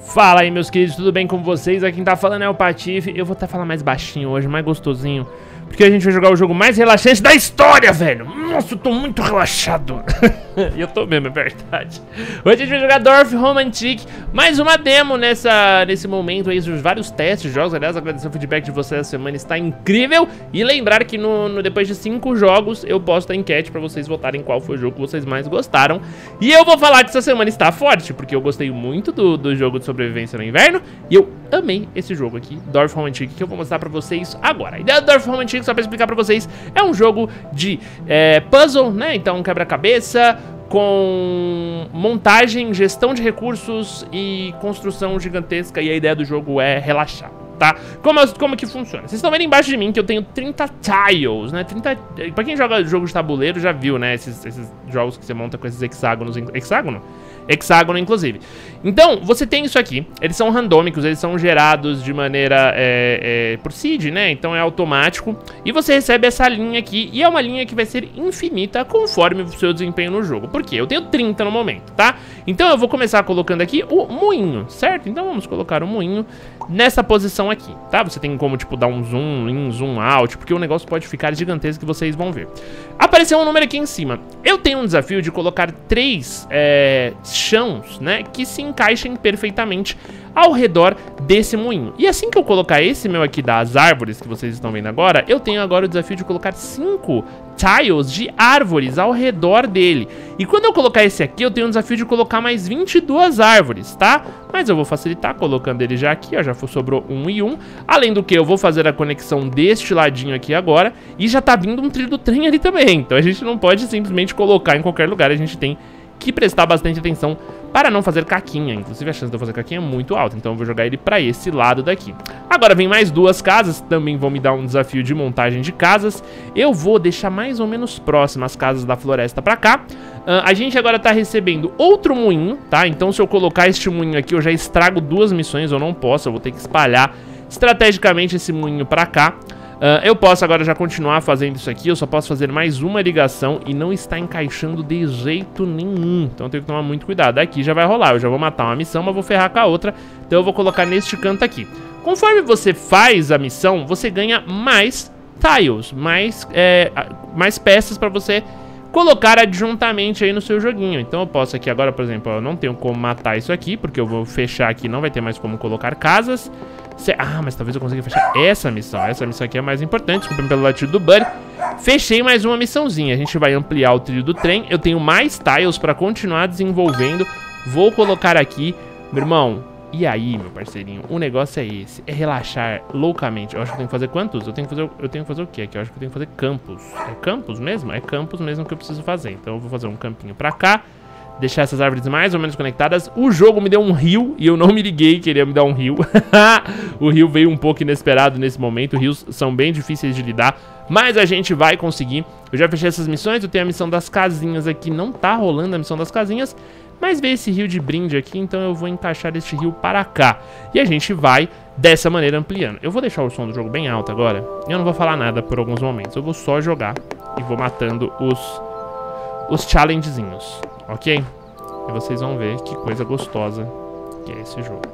Fala aí, meus queridos, tudo bem com vocês? Aqui quem tá falando é o Patife. Eu vou até falar mais baixinho hoje, mais gostosinho, porque a gente vai jogar o jogo mais relaxante da história, velho. Nossa, eu tô muito relaxado. E eu tô mesmo, é verdade. Hoje a gente vai jogar Dorf Romantik, mais uma demo nesse momento aí, os vários testes de jogos. Aliás, agradecer o feedback de vocês essa semana, está incrível. E lembrar que depois de 5 jogos, eu posto a enquete pra vocês votarem qual foi o jogo que vocês mais gostaram. E eu vou falar que essa semana está forte, porque eu gostei muito do jogo de sobrevivência no inverno. E eu amei esse jogo aqui, Dorf Romantik, que eu vou mostrar pra vocês agora. A ideia do Dorf Romantik, só pra explicar pra vocês, é um jogo de puzzle, né? Então, um quebra-cabeça com montagem, gestão de recursos e construção gigantesca. E a ideia do jogo é relaxar, tá? Como que funciona? Vocês estão vendo embaixo de mim que eu tenho 30 tiles, né? Pra quem joga jogo de tabuleiro já viu, né? Esses jogos que você monta com esses hexágonos. Hexágono, inclusive. Então, você tem isso aqui. Eles são randômicos, eles são gerados de maneira por seed, né? Então é automático. E você recebe essa linha aqui. E é uma linha que vai ser infinita conforme o seu desempenho no jogo. Por quê? Eu tenho 30 no momento, tá? Então eu vou começar colocando aqui o moinho, certo? Então vamos colocar o moinho nessa posição aqui, tá? Você tem como, tipo, dar um zoom in, zoom out, porque o negócio pode ficar gigantesco que vocês vão ver. Apareceu um número aqui em cima. Eu tenho um desafio de colocar 3 chãos, né, que se encaixem perfeitamente ao redor desse moinho. E assim que eu colocar esse meu aqui das árvores que vocês estão vendo agora, eu tenho agora o desafio de colocar 5 tiles de árvores ao redor dele. E quando eu colocar esse aqui, eu tenho um desafio de colocar mais 22 árvores, tá? Mas eu vou facilitar colocando ele já aqui, ó, já sobrou 1 e 1. Além do que, eu vou fazer a conexão deste ladinho aqui agora, e já tá vindo um trilho do trem ali também. Então a gente não pode simplesmente colocar em qualquer lugar, a gente tem que prestar bastante atenção para não fazer caquinha. Inclusive a chance de eu fazer caquinha é muito alta, então eu vou jogar ele para esse lado daqui. Agora vem mais 2 casas, também vão me dar um desafio de montagem de casas. Eu vou deixar mais ou menos próximas as casas da floresta para cá. A gente agora tá recebendo outro moinho, tá? Então se eu colocar este moinho aqui, eu já estrago 2 missões, eu não posso, eu vou ter que espalhar estrategicamente esse moinho para cá. Eu posso agora já continuar fazendo isso aqui, eu só posso fazer mais uma ligação e não está encaixando de jeito nenhum. Então eu tenho que tomar muito cuidado. Aqui já vai rolar, eu já vou matar uma missão, mas vou ferrar com a outra. Então eu vou colocar neste canto aqui. Conforme você faz a missão, você ganha mais tiles, mais peças para você colocar adjuntamente aí no seu joguinho. Então eu posso aqui agora, por exemplo, eu não tenho como matar isso aqui, porque eu vou fechar aqui, não vai ter mais como colocar casas. Mas talvez eu consiga fechar essa missão. Essa missão aqui é mais importante, desculpa pelo latido do Buddy. Fechei mais uma missãozinha. A gente vai ampliar o trilho do trem. Eu tenho mais tiles para continuar desenvolvendo. Vou colocar aqui, meu irmão. E aí, meu parceirinho, o negócio é esse, é relaxar loucamente. Eu acho que eu tenho que fazer quantos? Eu tenho que fazer o quê aqui? Eu acho que eu tenho que fazer campos. É campos mesmo? É campos mesmo que eu preciso fazer. Então eu vou fazer um campinho pra cá, deixar essas árvores mais ou menos conectadas. O jogo me deu um rio e eu não me liguei que ele ia me dar um rio. O rio veio um pouco inesperado nesse momento. Rios são bem difíceis de lidar, mas a gente vai conseguir. Eu já fechei essas missões, eu tenho a missão das casinhas aqui. Não tá rolando a missão das casinhas, mas veio esse rio de brinde aqui, então eu vou encaixar este rio para cá. E a gente vai dessa maneira ampliando. Eu vou deixar o som do jogo bem alto agora. Eu não vou falar nada por alguns momentos. Eu vou só jogar e vou matando os challengezinhos, ok? E vocês vão ver que coisa gostosa que é esse jogo.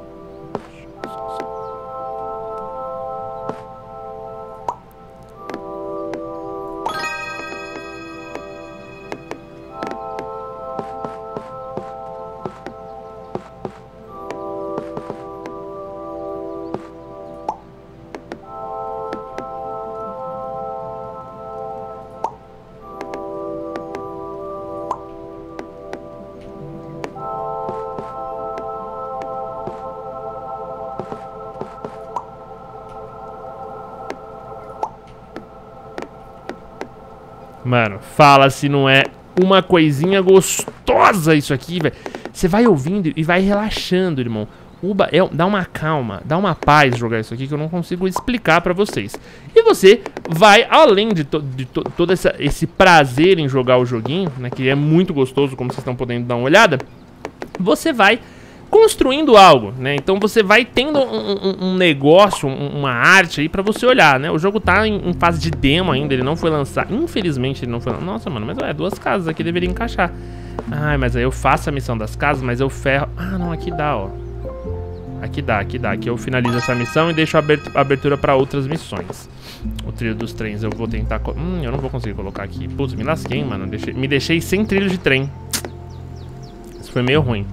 Mano, fala se não é uma coisinha gostosa isso aqui, velho. Você vai ouvindo e vai relaxando, irmão. Dá uma calma, dá uma paz jogar isso aqui que eu não consigo explicar pra vocês. E você vai, além de todo esse prazer em jogar o joguinho, né, que é muito gostoso, como vocês estão podendo dar uma olhada, você vai construindo algo, né? Então você vai tendo um negócio, uma arte aí pra você olhar, né? O jogo tá em fase de demo ainda, ele não foi lançado. Infelizmente ele não foi lançado. Nossa, mano, mas 2 casas aqui deveriam encaixar. Ai, mas aí eu faço a missão das casas, mas eu ferro. Ah, não, aqui dá, ó. Aqui dá, aqui dá. Aqui eu finalizo essa missão e deixo a abertura pra outras missões. O trilho dos trens eu vou tentar... eu não vou conseguir colocar aqui. Putz, me lasquei, mano. Me deixei sem trilho de trem. Isso foi meio ruim.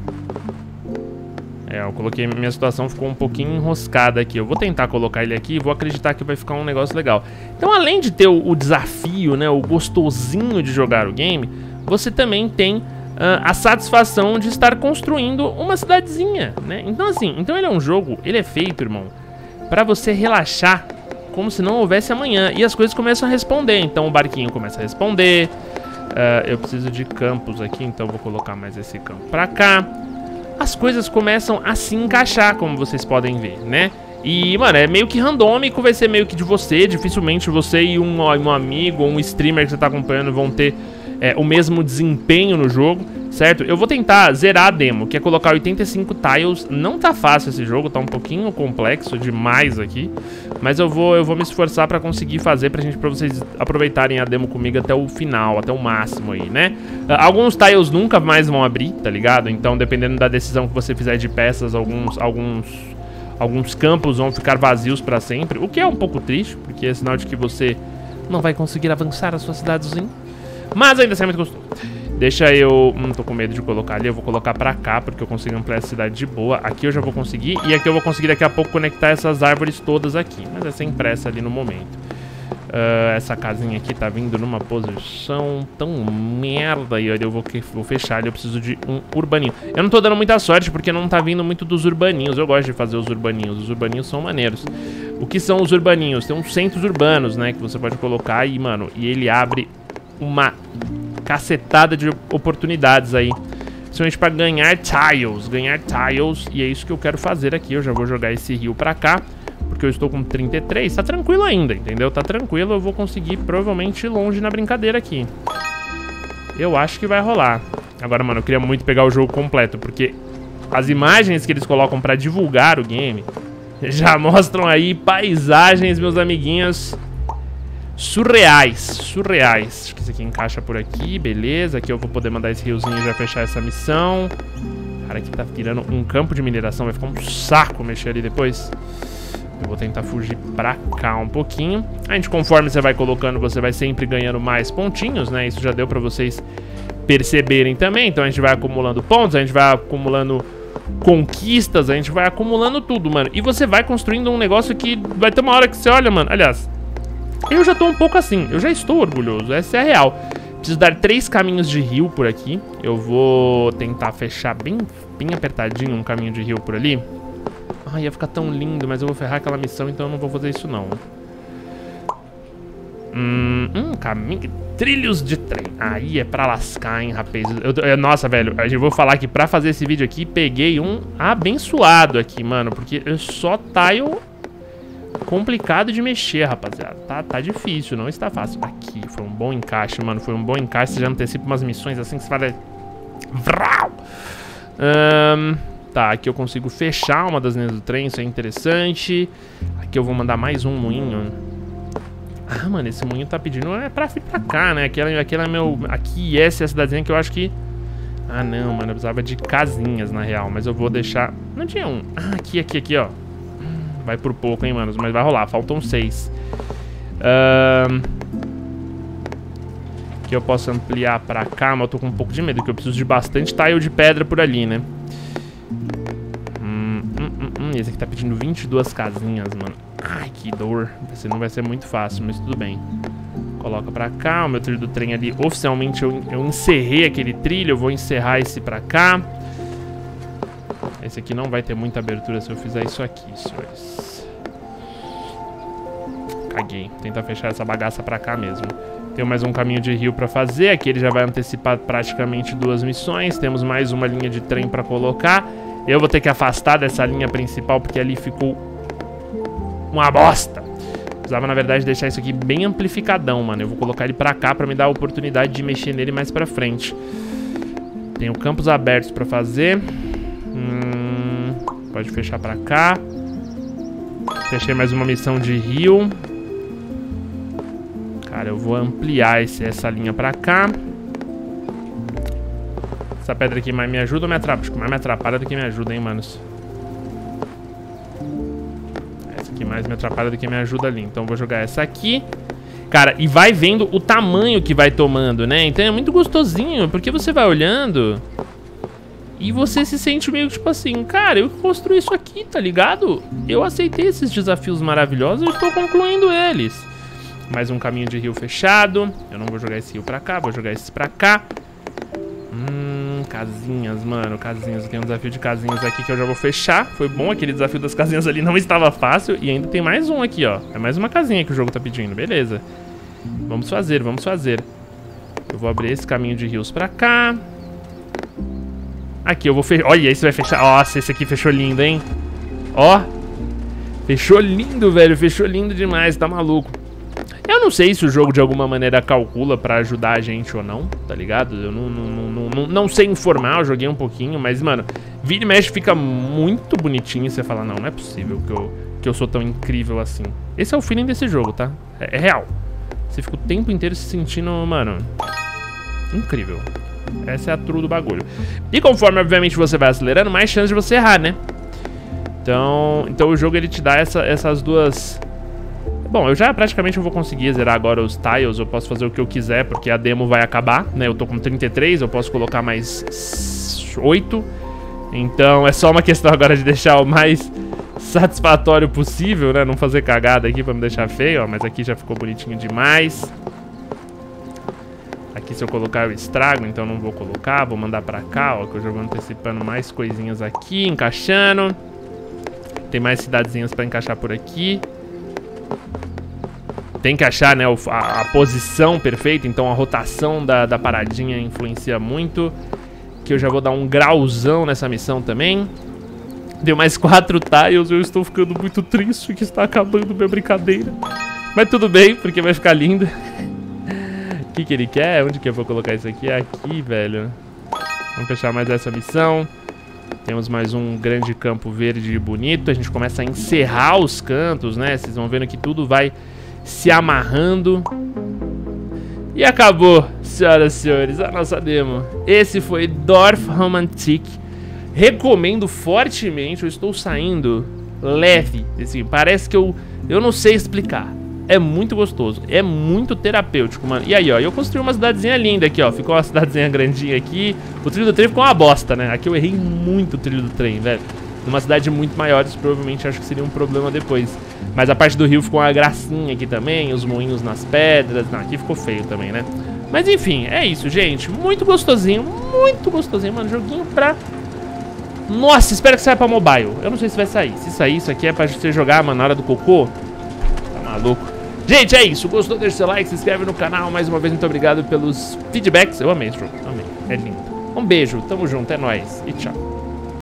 Eu coloquei... Minha situação ficou um pouquinho enroscada aqui. Eu vou tentar colocar ele aqui e vou acreditar que vai ficar um negócio legal. Então, além de ter o desafio, né? O gostosinho de jogar o game, você também tem... a satisfação de estar construindo uma cidadezinha, né? Então assim, ele é um jogo, ele é feito, irmão, pra você relaxar como se não houvesse amanhã. E as coisas começam a responder, então o barquinho começa a responder. Eu preciso de campos aqui, então vou colocar mais esse campo pra cá. As coisas começam a se encaixar, como vocês podem ver, né? E, mano, é meio que randômico, vai ser meio que de você. Dificilmente você e um amigo ou um streamer que você tá acompanhando vão ter o mesmo desempenho no jogo, certo? Eu vou tentar zerar a demo, que é colocar 85 tiles. Não tá fácil esse jogo, tá um pouquinho complexo demais aqui. Mas eu vou me esforçar pra conseguir fazer pra vocês aproveitarem a demo comigo até o final, até o máximo aí, né? Alguns tiles nunca mais vão abrir, tá ligado? Então, dependendo da decisão que você fizer de peças, alguns campos vão ficar vazios pra sempre. O que é um pouco triste, porque é sinal de que você não vai conseguir avançar a sua cidadezinha. Mas ainda assim é muito gostoso. Deixa eu... tô com medo de colocar ali. Eu vou colocar pra cá, porque eu consigo ampliar a cidade de boa. Aqui eu já vou conseguir. E aqui eu vou conseguir daqui a pouco conectar essas árvores todas aqui. Mas é sem pressa ali no momento. Essa casinha aqui tá vindo numa posição tão merda. E eu vou fechar ali. Eu preciso de um urbaninho. Eu não tô dando muita sorte, porque não tá vindo muito dos urbaninhos. Eu gosto de fazer os urbaninhos. Os urbaninhos são maneiros. O que são os urbaninhos? Tem uns centros urbanos, né? Que você pode colocar e, mano... E ele abre... uma cacetada de oportunidades aí, principalmente para ganhar tiles, e é isso que eu quero fazer aqui. Eu já vou jogar esse rio pra cá, porque eu estou com 33, tá tranquilo ainda, entendeu? Tá tranquilo, eu vou conseguir provavelmente ir longe na brincadeira aqui. Eu acho que vai rolar. Agora, mano, eu queria muito pegar o jogo completo, porque as imagens que eles colocam pra divulgar o game já mostram aí paisagens, meus amiguinhos, surreais. Acho que esse aqui encaixa por aqui, beleza. Aqui eu vou poder mandar esse riozinho e já fechar essa missão. Cara, aqui tá virando um campo de mineração. Vai ficar um saco mexer ali depois. Eu vou tentar fugir pra cá um pouquinho. A gente, conforme você vai colocando, você vai sempre ganhando mais pontinhos, né? Isso já deu pra vocês perceberem também. Então a gente vai acumulando pontos, a gente vai acumulando conquistas, a gente vai acumulando tudo, mano. E você vai construindo um negócio que vai ter uma hora que você olha, mano. Aliás... eu já tô um pouco assim, eu já estou orgulhoso, essa é a real. Preciso dar 3 caminhos de rio por aqui. Eu vou tentar fechar bem apertadinho um caminho de rio por ali. Ai, ia ficar tão lindo, mas eu vou ferrar aquela missão, então eu não vou fazer isso não. Caminho... trilhos de trem. Aí é pra lascar, hein, rapaz. Nossa, velho, eu vou falar que pra fazer esse vídeo aqui, peguei um abençoado aqui, mano. Porque eu só tile... complicado de mexer, rapaziada. Tá difícil, não está fácil. Aqui, foi um bom encaixe, mano. Foi um bom encaixe. Você já antecipa umas missões assim que você fala... vrau! Tá, aqui eu consigo fechar uma das linhas do trem. Isso é interessante. Aqui eu vou mandar mais um moinho. Ah, mano, esse moinho tá pedindo... é pra vir pra cá, né? Aquela é meu... aqui, essa é a cidadezinha que eu acho que... ah, não, mano. Eu precisava de casinhas, na real. Mas eu vou deixar... não tinha um... ah, aqui, ó. Vai por pouco, hein, manos, mas vai rolar, faltam 6. Aqui eu posso ampliar pra cá, mas eu tô com um pouco de medo, porque eu preciso de bastante tile de pedra por ali, né? Esse aqui tá pedindo 22 casinhas, mano. Ai, que dor. Esse não vai ser muito fácil, mas tudo bem. Coloca pra cá, o meu trilho do trem ali. Oficialmente eu encerrei aquele trilho, eu vou encerrar esse pra cá. Esse aqui não vai ter muita abertura se eu fizer isso aqui, senhores. Caguei. Vou tentar fechar essa bagaça pra cá mesmo. Tenho mais um caminho de rio pra fazer. Aqui ele já vai antecipar praticamente 2 missões. Temos mais uma linha de trem pra colocar. Eu vou ter que afastar dessa linha principal, porque ali ficou uma bosta. Precisava, na verdade, deixar isso aqui bem amplificadão, mano. Eu vou colocar ele pra cá pra me dar a oportunidade de mexer nele mais pra frente. Tenho campos abertos pra fazer. Pode fechar pra cá. Fechei mais uma missão de rio. Cara, eu vou ampliar essa linha pra cá. Essa pedra aqui mais me ajuda ou me atrapalha? Acho que mais me atrapalha do que me ajuda, hein, manos. mais me atrapalha do que me ajuda ali. Então eu vou jogar essa aqui. Cara, e vai vendo o tamanho que vai tomando, né? Então é muito gostosinho, porque você vai olhando e você se sente meio tipo assim, cara, eu construí isso aqui, tá ligado? Eu aceitei esses desafios maravilhosos e estou concluindo eles. Mais um caminho de rio fechado. Eu não vou jogar esse rio pra cá, vou jogar esse pra cá. Casinhas, mano, casinhas. Tem um desafio de casinhas aqui que eu já vou fechar. Foi bom, aquele desafio das casinhas ali não estava fácil. E ainda tem mais um aqui, ó. É mais uma casinha que o jogo tá pedindo, beleza. Vamos fazer, vamos fazer. Eu vou abrir esse caminho de rios pra cá. Aqui, eu vou fechar. Olha, esse vai fechar. Nossa, esse aqui fechou lindo, hein. Ó. Fechou lindo, velho. Fechou lindo demais, tá maluco. Eu não sei se o jogo de alguma maneira calcula pra ajudar a gente ou não, tá ligado? Eu não sei informar, eu joguei um pouquinho, mas, mano, vira e mexe fica muito bonitinho e você fala, não é possível que eu sou tão incrível assim. Esse é o feeling desse jogo, tá? É real. Você fica o tempo inteiro se sentindo, mano, incrível. Essa é a true do bagulho. E conforme, obviamente, você vai acelerando, mais chance de você errar, né? Então o jogo, ele te dá essas duas... Bom, eu já praticamente vou conseguir zerar agora os tiles, eu posso fazer o que eu quiser, porque a demo vai acabar, né? Eu tô com 33, eu posso colocar mais 8. Então é só uma questão agora de deixar o mais satisfatório possível, né? Não fazer cagada aqui pra me deixar feio, ó. Mas aqui já ficou bonitinho demais. Aqui se eu colocar eu estrago, então não vou colocar, vou mandar pra cá, ó, que eu já vou antecipando mais coisinhas aqui, encaixando. Tem mais cidadezinhas pra encaixar por aqui. Tem que achar, né, a posição perfeita, então a rotação da paradinha influencia muito. Que eu já vou dar um grauzão nessa missão também. Deu mais 4 tiles, eu estou ficando muito triste que está acabando minha brincadeira. Mas tudo bem, porque vai ficar lindo. O que ele quer? Onde que eu vou colocar isso aqui? Aqui, velho. Vamos fechar mais essa missão. Temos mais um grande campo verde bonito. A gente começa a encerrar os cantos, né? Vocês vão vendo que tudo vai se amarrando. E acabou, senhoras e senhores, a nossa demo. Esse foi Dorfromantik. Recomendo fortemente. Eu estou saindo leve, assim, parece que eu não sei explicar. É muito gostoso, é muito terapêutico, mano. E aí, ó, eu construí uma cidadezinha linda aqui, ó. Ficou uma cidadezinha grandinha aqui. O trilho do trem ficou uma bosta, né? Aqui eu errei muito o trilho do trem, velho. Numa cidade muito maior, isso provavelmente acho que seria um problema depois. Mas a parte do rio ficou uma gracinha aqui também. Os moinhos nas pedras. Não, aqui ficou feio também, né? Mas enfim, é isso, gente. Muito gostosinho, mano. Joguinho pra... Nossa, espero que saia pra mobile. Eu não sei se vai sair. Se sair, isso aqui é pra você jogar, mano, na hora do cocô. Tá maluco. Gente, é isso. Gostou? Deixa seu like, se inscreve no canal. Mais uma vez, muito obrigado pelos feedbacks. Eu amei esse jogo, amei. É lindo. Um beijo, tamo junto, é nóis e tchau.